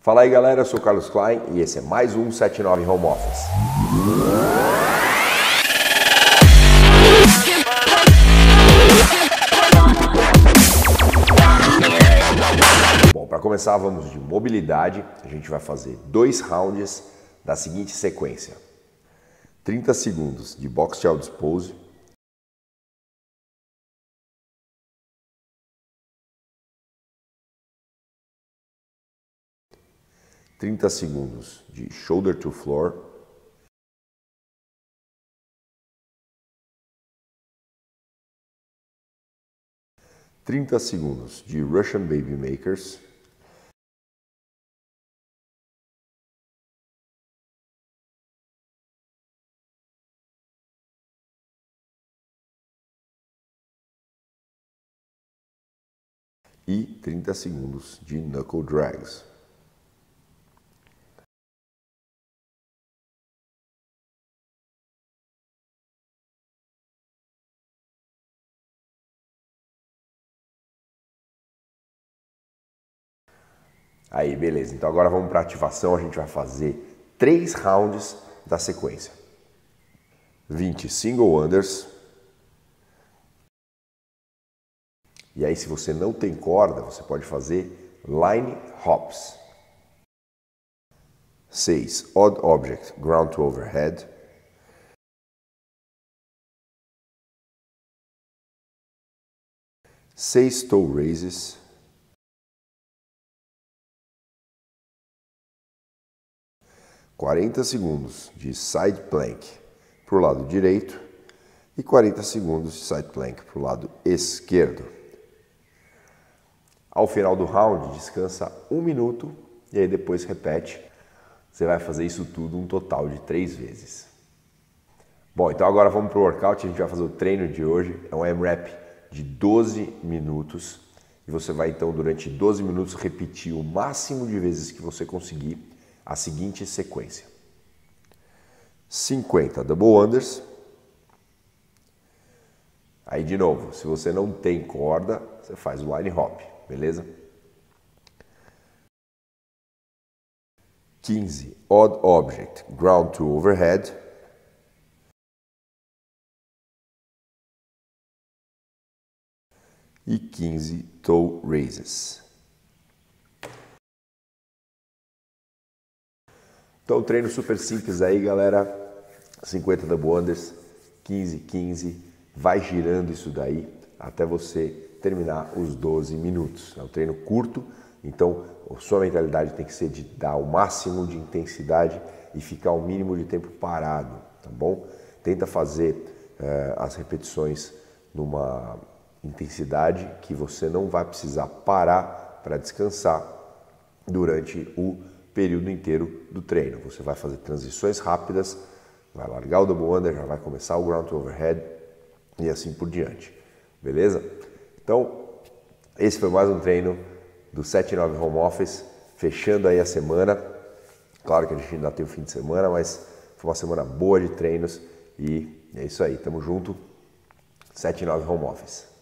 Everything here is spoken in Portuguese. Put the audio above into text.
Fala aí galera, eu sou o Carlos Klein e esse é mais um 79 Home Office. Bom, para começar vamos de mobilidade, a gente vai fazer 2 rounds da seguinte sequência. 30 segundos de Box Child's Pose, (30 segundos de Shoulder to Floor, (30 segundos de Russian Baby Makers, e 30 segundos de Knuckle Drags. Aí, beleza. Então agora vamos para a ativação. A gente vai fazer 3 rounds da sequência. 20 single unders. E aí, se você não tem corda, você pode fazer line hops. 6 odd object ground to overhead. 6 toe raises. 40 segundos de side plank para o lado direito e 40 segundos de side plank para o lado esquerdo. Ao final do round, descansa 1 minuto e aí depois repete. Você vai fazer isso tudo um total de 3 vezes. Bom, então agora vamos para o workout. A gente vai fazer o treino de hoje. É um AMRAP de 12 minutos. E você vai então durante 12 minutos repetir o máximo de vezes que você conseguir a seguinte sequência: 50 double unders. Aí de novo, se você não tem corda, você faz o line hop, beleza? 15 odd object ground to overhead. 15 toe raises. Então, treino super simples aí, galera. 50 double unders, 15, 15. Vai girando isso daí até você terminar os 12 minutos. É um treino curto, então a sua mentalidade tem que ser de dar o máximo de intensidade e ficar o mínimo de tempo parado, tá bom? Tenta fazer as repetições numa intensidade que você não vai precisar parar para descansar durante o período inteiro do treino. Você vai fazer transições rápidas, vai largar o double under, já vai começar o ground to overhead e assim por diante, beleza? Então, esse foi mais um treino do 79 Home Office, fechando aí a semana. Claro que a gente ainda tem o fim de semana, mas foi uma semana boa de treinos e é isso aí, tamo junto, 79 Home Office.